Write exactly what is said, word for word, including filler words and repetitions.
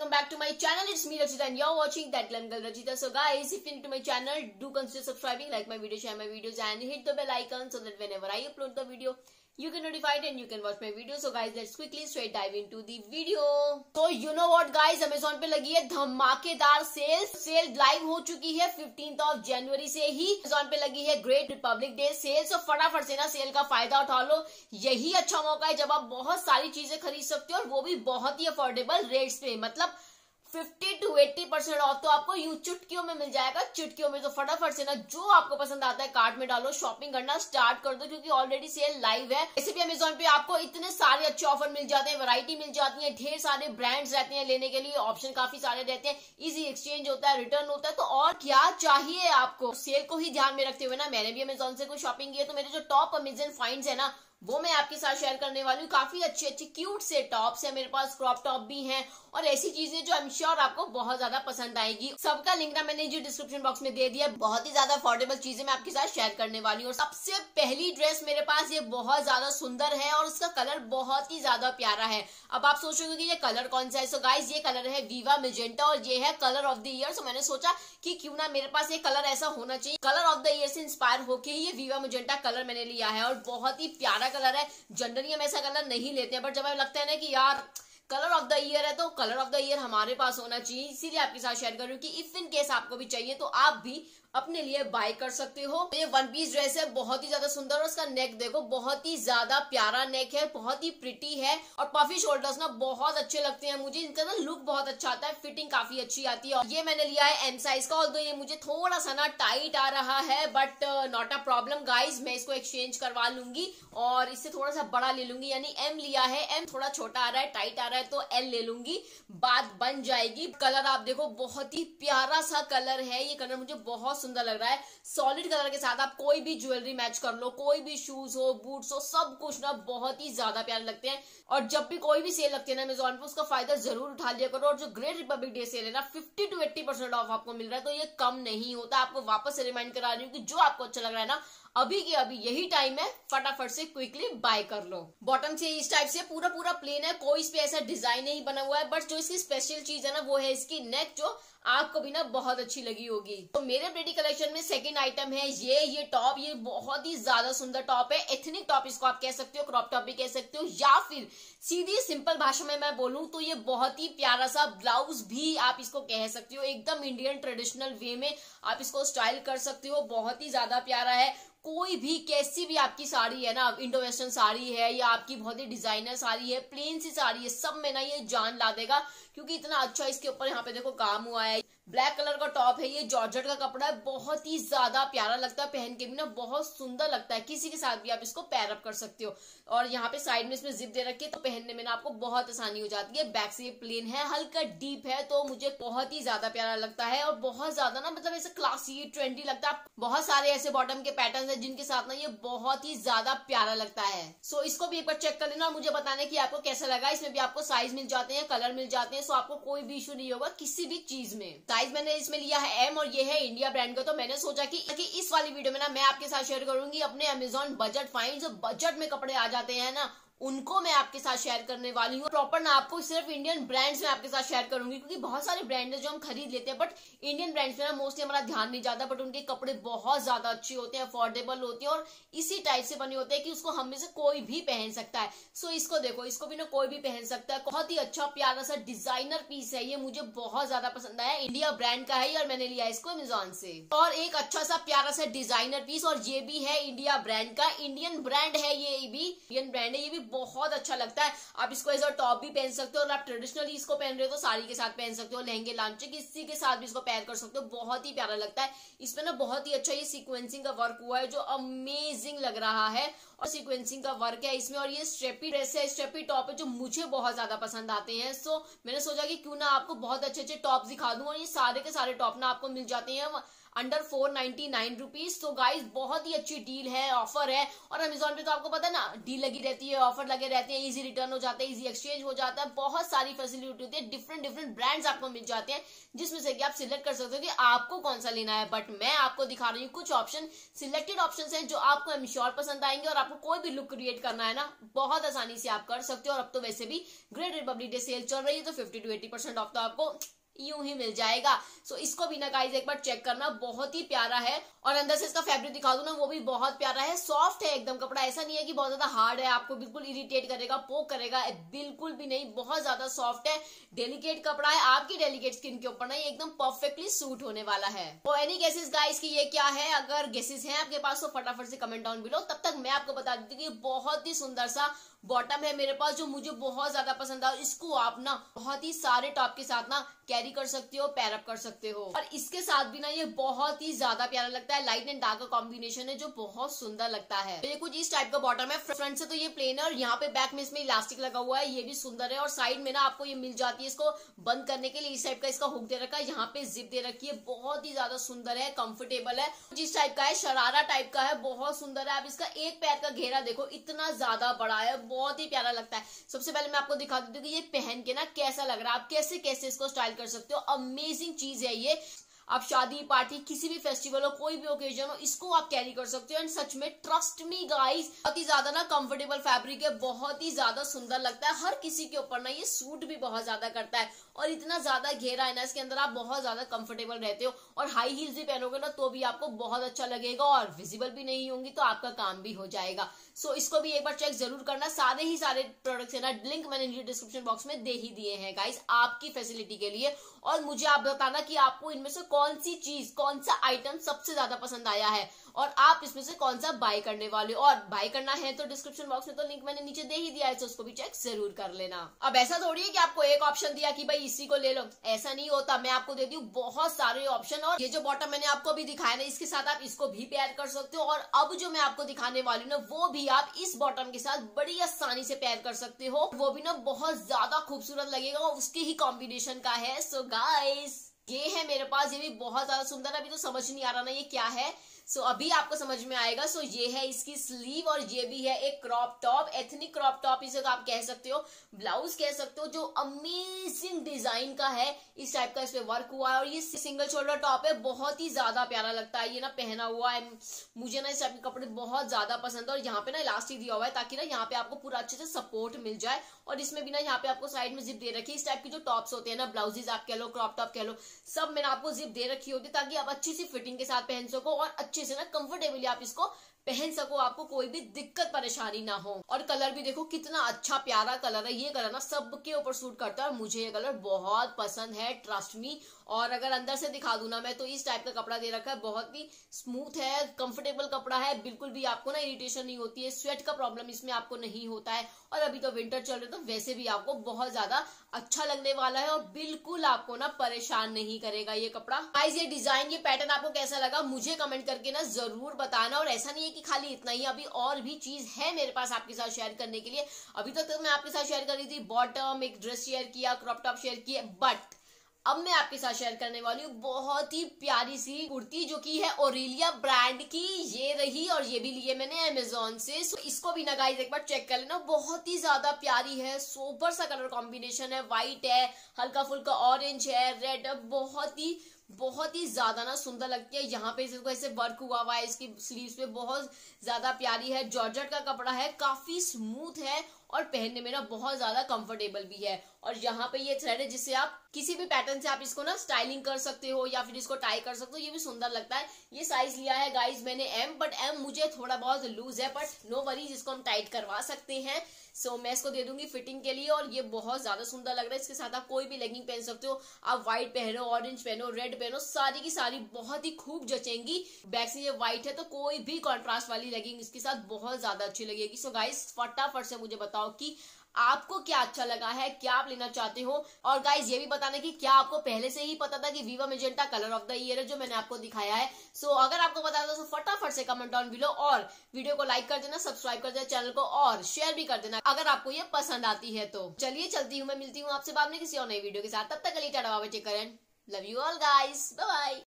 welcome back to my channel. It's me Rachita and you're watching That Glam Girl Rachita. So guys, if you're new to my channel, do consider subscribing, like my video, share my videos and hit the bell icon so that whenever I upload the video, you can notify it and you can watch my video. So guys, let's quickly straight dive into the video. So you know what guys, Amazon पे लगी है धमाकेदार cell. Cell live हो चुकी है fifteenth of January से ही. Amazon पे लगी है great republic day sale. So फटाफट से ना सेल का फायदा उठा लो. यही अच्छा मौका है जब आप बहुत सारी चीजें खरीद सकते हो और वो भी बहुत ही अफोर्डेबल रेट्स पे. मतलब fifty to eighty percent off तो आपको यूं चुटकियों में मिल जाएगा. चुटकियों में तो फटाफट से ना जो आपको पसंद आता है कार्ट में डालो, शॉपिंग करना स्टार्ट कर दो क्योंकि ऑलरेडी सेल लाइव है. ऐसे भी अमेजोन पे आपको इतने सारे अच्छे ऑफर मिल जाते हैं, वैरायटी मिल जाती है, ढेर सारे ब्रांड्स रहते हैं लेने के लिए, ऑप्शन काफी सारे रहते हैं, इजी एक्सचेंज होता है, रिटर्न होता है. तो और क्या चाहिए आपको. सेल को ही ध्यान में रखते हुए ना मैंने भी अमेजोन से कोई शॉपिंग की है तो मेरे जो टॉप अमेजन फाइंड्स है ना वो मैं आपके साथ शेयर करने वाली हूँ. काफी अच्छे अच्छे क्यूट से टॉप्स है मेरे पास, क्रॉप टॉप भी हैं और ऐसी चीजें जो आई एम श्योर आपको बहुत ज्यादा पसंद आएगी. सबका लिंक ना मैंने जो डिस्क्रिप्शन बॉक्स में दे दिया. बहुत ही ज्यादा अफोर्डेबल चीजें मैं आपके साथ शेयर करने वाली हूँ. और सबसे पहली ड्रेस मेरे पास ये बहुत ज्यादा सुंदर है और उसका कलर बहुत ही ज्यादा प्यारा है. अब आप सोचोगे कि ये कलर कौन सा है. सो गाइस, ये कलर है वीवा मैजेंटा और ये है colour of the year. So मैंने सोचा कि क्यों ना मेरे पास ये कलर ऐसा होना चाहिए. कलर ऑफ द ईयर से इंस्पायर होके ही ये वीवा मैजेंटा कलर मैंने लिया है और बहुत ही प्यारा कलर है. जनरली हम ऐसा कलर नहीं लेते हैं बट जब हमें लगता है ना कि यार कलर ऑफ द ईयर है तो कलर ऑफ द ईयर हमारे पास होना चाहिए, इसीलिए आपके साथ शेयर कर रही हूँ कि इफ इन केस आपको भी चाहिए तो आप भी अपने लिए बाय कर सकते हो. ये वन पीस ड्रेस है, बहुत ही ज्यादा सुंदर और उसका नेक देखो, बहुत ही ज्यादा प्यारा नेक है, बहुत ही प्रिटी है और पफी शोल्डर्स ना बहुत अच्छे लगते हैं मुझे. इनका ना लुक बहुत अच्छा आता है, फिटिंग काफी अच्छी आती है. और ये मैंने लिया है एम साइज का, ऑल्दो ये मुझे थोड़ा सा ना टाइट आ रहा है but not a problem guys. मैं इसको एक्सचेंज करवा लूंगी और इससे थोड़ा सा बड़ा ले लूंगी. यानी एम लिया है, एम थोड़ा छोटा आ रहा है, टाइट आ रहा है तो एल ले लूंगी, बात बन जाएगी. कलर आप देखो, बहुत ही प्यारा सा कलर है. ये कलर मुझे बहुत सुंदर लग रहा है. सॉलिड कलर के साथ आप कोई भी ज्वेलरी मैच कर लो, कोई भी शूज हो, बूट्स हो, सब कुछ ना बहुत ही ज्यादा प्यारे लगते हैं. और जब भी कोई भी सेल लगती है ना अमेजोन पे उसका फायदा जरूर उठा लिया करो. और जो ग्रेट रिपब्लिक डे सेल है ना fifty to eighty percent off आपको मिल रहा है तो ये कम नहीं होता. आपको वापस से रिमाइंड करा रही हूँ कि जो आपको अच्छा लग रहा है ना अभी के अभी यही टाइम है, फटाफट से क्विकली बाय कर लो. बॉटम से इस टाइप से पूरा पूरा प्लेन है, कोई इस पे ऐसा डिजाइन नहीं बना हुआ है बट जो इसकी स्पेशल चीज है ना वो है इसकी नेक, जो आपको भी ना बहुत अच्छी लगी होगी. तो मेरे प्रेटी कलेक्शन में सेकंड आइटम है ये ये टॉप. ये बहुत ही ज्यादा सुंदर टॉप है. एथनिक टॉप इसको आप कह सकते हो, क्रॉप टॉप भी कह सकते हो, या फिर सीधी सिंपल भाषा में मैं बोलूं तो ये बहुत ही प्यारा सा ब्लाउज भी आप इसको कह सकते हो. एकदम इंडियन ट्रेडिशनल वे में आप इसको स्टाइल कर सकते हो. बहुत ही ज्यादा प्यारा है. कोई भी कैसी भी आपकी साड़ी है ना, इंडो वेस्टर्न साड़ी है या आपकी बहुत ही डिजाइनर साड़ी है, प्लेन सी साड़ी है, सब में ना ये जान ला देगा क्योंकि इतना अच्छा इसके ऊपर यहाँ पे देखो काम हुआ है. ब्लैक कलर का टॉप है, ये जॉर्जेट का कपड़ा है, बहुत ही ज्यादा प्यारा लगता है. पहन के भी ना बहुत सुंदर लगता है. किसी के साथ भी आप इसको पैर अप कर सकते हो. और यहाँ पे साइड में इसमें जिप दे रखी है तो पहनने में ना आपको बहुत आसानी हो जाती है. बैक से ये प्लेन है, हल्का डीप है तो मुझे बहुत ही ज्यादा प्यारा लगता है और बहुत ज्यादा ना मतलब ऐसे क्लासी ट्रेंडी लगता है. बहुत सारे ऐसे बॉटम के पैटर्न है जिनके साथ ना ये बहुत ही ज्यादा प्यारा लगता है. सो so, इसको भी एक बार चेक कर लेना और मुझे बताना कि आपको कैसा लगा. इसमें भी आपको साइज मिल जाते हैं, कलर मिल जाते हैं, सो आपको कोई भी इशू नहीं होगा किसी भी चीज में. साइज मैंने इसमें लिया है एम और ये है इंडिया ब्रांड का. तो मैंने सोचा कि, कि इस वाली वीडियो में ना मैं आपके साथ शेयर करूंगी अपने अमेजोन बजट फाइंड. जो बजट में कपड़े आ जाते हैं ना उनको मैं आपके साथ शेयर करने वाली हूँ. प्रॉपर ना आपको सिर्फ इंडियन ब्रांड्स में आपके साथ शेयर करूंगी क्योंकि बहुत सारे ब्रांड है जो हम खरीद लेते हैं बट इंडियन ब्रांड्स में ना मोस्टली हमारा ध्यान नहीं जाता. बट उनके कपड़े बहुत ज्यादा अच्छे होते हैं, अफोर्डेबल होते हैं और इसी टाइप से बने होते हैं कि उसको हम में से कोई भी पहन सकता है. सो इसको देखो, इसको भी ना कोई भी पहन सकता है. बहुत ही अच्छा प्यारा सा डिजाइनर पीस है. ये मुझे बहुत ज्यादा पसंद आया. इंडिया ब्रांड का है और मैंने लिया इसको अमेजोन से. और एक अच्छा सा प्यारा सा डिजाइनर पीस और ये भी है इंडिया ब्रांड का. इंडियन ब्रांड है, ये भी इंडियन ब्रांड है. ये भी बहुत अच्छा लगता है. आप इसको एज अ टॉप भी पहन सकते हो और आप ट्रेडिशनली इसको पहन रहे हो तो साड़ी के साथ पहन सकते हो, लहंगे लांचे किसी के साथ भी इसको पेयर कर सकते हो. बहुत ही प्यारा लगता है. इसमें ना बहुत ही अच्छा ये सीक्वेंसिंग का वर्क हुआ है जो अमेजिंग लग रहा है और सीक्वेंसिंग का वर्क है इसमें. और ये स्ट्रेपी ड्रेस है, स्ट्रेपी टॉप है जो मुझे बहुत ज्यादा पसंद आते हैं. सो मैंने सोचा कि क्यों ना आपको बहुत अच्छे अच्छे टॉप दिखा दूं और ये सारे के सारे टॉप ना आपको मिल जाते हैं under four ninety nine rupees. तो गाइस बहुत ही अच्छी डील है, ऑफर है। और अमेजोन पे तो आपको पता है ना, डील लगी रहती है, ऑफर लगे रहते हैं, इजी रिटर्न हो जाता है, इजी एक्सचेंज हो जाता है, बहुत सारी फैसिलिटी होती है, डिफरेंट डिफरेंट ब्रांड्स आपको मिल जाते हैं, जिसमें से कि आप सिलेक्ट कर सकते हो कि आपको कौन सा लेना है। बट मैं आपको दिखा रही हूँ कुछ ऑप्शन, सिलेक्टेड ऑप्शन हैं जो आपको आई एम श्योर पसंद आएंगे, और आपको कोई भी लुक क्रिएट करना है ना, बहुत आसानी से आप कर सकते हो। और अब तो वैसे भी ग्रेट रिपब्लिक डे सेल चल रही है, तो fifty to eighty percent off तो आपको यूं ही मिल जाएगा। सो इसको भी ना गाइस एक बार चेक करना, बहुत ही प्यारा है। और अंदर से इसका फैब्रिक दिखा दूं ना, वो भी बहुत प्यारा है, सॉफ्ट है एकदम कपड़ा, ऐसा नहीं है कि बहुत ज्यादा हार्ड है, आपको बिल्कुल इरिटेट करेगा, पोक करेगा, बिल्कुल भी नहीं, बहुत ज्यादा सॉफ्ट है, डेलिकेट कपड़ा है, आपकी डेलिकेट स्किन के ऊपर ना ये एकदम परफेक्टली सूट होने वाला है। तो एनी गेसेस गाइस की ये क्या है, अगर गेसेस हैं आपके पास तो फटाफट से कमेंट डाउन बिलो। तब तक मैं आपको बता देती हूँ कि बहुत ही सुंदर सा बॉटम है मेरे पास, जो मुझे बहुत ज्यादा पसंद आया। इसको आप ना बहुत ही सारे टॉप के साथ ना कैरी कर सकते हो, पैर अप कर सकते हो, और इसके साथ भी ना ये बहुत ही ज्यादा प्यारा लगता है। लाइट एंड डार्क का कॉम्बिनेशन है जो बहुत सुंदर लगता है। ये कुछ इस टाइप का बॉटम है, फ्रंट से तो ये प्लेन है, और यहाँ पे बैक में इसमें इलास्टिक लगा हुआ है, ये भी सुंदर है। और साइड में ना आपको ये मिल जाती है इसको बंद करने के लिए, इस टाइप का इसका हुक दे रखा है, यहाँ पे जिप दे रखी है, बहुत ही ज्यादा सुंदर है, कंफर्टेबल है। जिस टाइप का है, शरारा टाइप का है, बहुत सुंदर है। आप इसका एक पैर का घेरा देखो, इतना ज्यादा बड़ा है, बहुत ही प्यारा लगता है। सबसे पहले मैं आपको दिखा देती हूँ कि ये पहन के ना कैसा लग रहा है, आप कैसे कैसे इसको स्टाइल कर सकते हो। अमेजिंग चीज है ये, आप शादी पार्टी, किसी भी फेस्टिवल हो, कोई भी ओकेजन हो, इसको आप कैरी कर सकते हो। एंड सच में ट्रस्ट मी गाइस, बहुत ही ज्यादा ना कंफर्टेबल फैब्रिक है, बहुत ही ज्यादा सुंदर लगता है, हर किसी के ऊपर ना ये सूट भी बहुत ज्यादा करता है। और इतना ज्यादा घेरा है ना इसके अंदर, आप बहुत ज्यादा कंफर्टेबल रहते हो। और हाई हील्स भी पहनोगे ना तो भी आपको बहुत अच्छा लगेगा, और विजिबल भी नहीं होंगी तो आपका काम भी हो जाएगा। सो so, इसको भी एक बार चेक जरूर करना। सारे ही सारे प्रोडक्ट्स है ना, लिंक मैंने नीचे डिस्क्रिप्शन बॉक्स में दे ही दिए हैं गाइस, आपकी फैसिलिटी के लिए। और मुझे आप बताना कि आपको इनमें से कौन सी चीज, कौन सा आइटम सबसे ज्यादा पसंद आया है, और आप इसमें से कौन सा बाय करने वाले हो। और बाय करना है तो डिस्क्रिप्शन बॉक्स में तो लिंक मैंने नीचे दे ही दिया है, तो उसको भी चेक जरूर कर लेना। अब ऐसा थोड़ी है कि आपको एक ऑप्शन दिया कि भाई इसी को ले लो, ऐसा नहीं होता। मैं आपको देती हूँ बहुत सारे ऑप्शन, और ये जो बॉटम मैंने आपको भी दिखाया ना, इसके साथ आप इसको भी पेयर कर सकते हो। और अब जो मैं आपको दिखाने वाली हूँ ना, वो भी आप इस बॉटम के साथ बड़ी आसानी से पेयर कर सकते हो, वो भी ना बहुत ज्यादा खूबसूरत लगेगा, और उसके ही कॉम्बिनेशन का है। सो गाइस ये है मेरे पास, ये भी बहुत ज्यादा सुंदर। अभी तो समझ नहीं आ रहा ना ये क्या है, सो so, अभी आपको समझ में आएगा। सो so, ये है इसकी स्लीव, और ये भी है एक crop top, ethnic crop top इसे तो आप कह सकते हो, ब्लाउज कह सकते हो, जो अमेजिंग डिजाइन का है, इस टाइप का इस पे वर्क हुआ है। और ये सिंगल शोल्डर टॉप है, बहुत ही ज्यादा प्यारा लगता है ये ना पहना हुआ है। मुझे ना इस टाइप के कपड़े बहुत ज्यादा पसंद है। और यहाँ पे ना इलास्टिक दिया हुआ है, ताकि ना यहाँ पे आपको पूरा अच्छे से सपोर्ट मिल जाए। और इसमें भी ना यहाँ पे आपको साइड में जिप दे रखी है। इस टाइप की जो टॉप्स होते हैं ना, ब्लाउजेज आप कह लो, क्रॉप टॉप कह लो, सब मैंने आपको जिप दे रखी होती है, ताकि आप अच्छी सी फिटिंग के साथ पहन सको, और अच्छे से ना कंफर्टेबली आप इसको पहन सको, आपको कोई भी दिक्कत परेशानी ना हो। और कलर भी देखो कितना अच्छा प्यारा कलर है, ये कलर ना सबके ऊपर सूट करता है, और मुझे ये कलर बहुत पसंद है, ट्रस्ट मी। और अगर अंदर से दिखा दूं ना मैं, तो इस टाइप का कपड़ा दे रखा है, बहुत ही स्मूथ है, कंफर्टेबल कपड़ा है, बिल्कुल भी आपको ना इरिटेशन नहीं होती है, स्वेट का प्रॉब्लम इसमें आपको नहीं होता है। और अभी तो विंटर चल रहा है, तो वैसे भी आपको बहुत ज्यादा अच्छा लगने वाला है, और बिल्कुल आपको ना परेशान नहीं करेगा ये कपड़ा। गाइस ये डिजाइन, ये पैटर्न आपको कैसा लगा मुझे कमेंट करके ना जरूर बताना। और ऐसा नहीं है कि खाली इतना ही, अभी और भी चीज है मेरे पास आपके साथ शेयर करने के लिए। अभी तक तो मैं आपके साथ शेयर कर रही थी बॉटम, एक ड्रेस शेयर किया, क्रॉप टॉप शेयर किया, बट अब मैं आपके साथ शेयर करने वाली हूँ बहुत ही प्यारी सी कुर्ती, जो की है ओरेलिया ब्रांड की, ये रही। और ये भी लिए मैंने अमेजोन से। सो इसको भी ना गाइस एक बार चेक कर लेना, बहुत ही ज्यादा प्यारी है, सोबर सा कलर कॉम्बिनेशन है, व्हाइट है, हल्का फुल्का ऑरेंज है, रेड है, बहुत ही बहुत ही ज्यादा ना सुंदर लगती है। यहाँ पे इसको ऐसे वर्क हुआ हुआ है, इसकी स्लीव्स पे बहुत ज्यादा प्यारी है, जॉर्जेट का कपड़ा है, काफी स्मूथ है, और पहनने में ना बहुत ज्यादा कंफर्टेबल भी है। और यहाँ पे ये थ्रेड है, जिससे आप किसी भी पैटर्न से आप इसको ना स्टाइलिंग कर सकते हो, या फिर इसको टाई कर सकते हो, ये भी सुंदर लगता है। ये साइज लिया है गाइज मैंने एम, बट एम मुझे थोड़ा बहुत लूज है, बट नो वरीज, इसको हम टाइट करवा सकते हैं। सो so, मैं इसको दे दूंगी फिटिंग के लिए, और ये बहुत ज्यादा सुंदर लग रहा है। इसके साथ आप कोई भी लेगिंग पहन सकते हो, आप व्हाइट पहनो, ऑरेंज पहनो, रेड पहनो, सारी की सारी बहुत ही खूब जचेंगी। बैक से ये व्हाइट है, तो कोई भी कॉन्ट्रास्ट वाली लेगिंग इसके साथ बहुत ज्यादा अच्छी लगेगी। सो so, गाइज फटाफट से मुझे बताओ कि आपको क्या अच्छा लगा है, क्या आप लेना चाहते हो। और गाइज ये भी बताना कि क्या आपको पहले से ही पता था कि viva magenta colour of the year है, जो मैंने आपको दिखाया है। सो so, अगर आपको पता था तो फटाफट से कमेंट डाउन बिलो, और वीडियो को लाइक कर देना, सब्सक्राइब कर देना चैनल को, और शेयर भी कर देना अगर आपको ये पसंद आती है तो। चलिए चलती हूँ, मैं मिलती हूँ आपसे बाद में किसी और नई वीडियो के साथ। तब तक के लिए tata bye bye, take care and love you all guys, bye bye.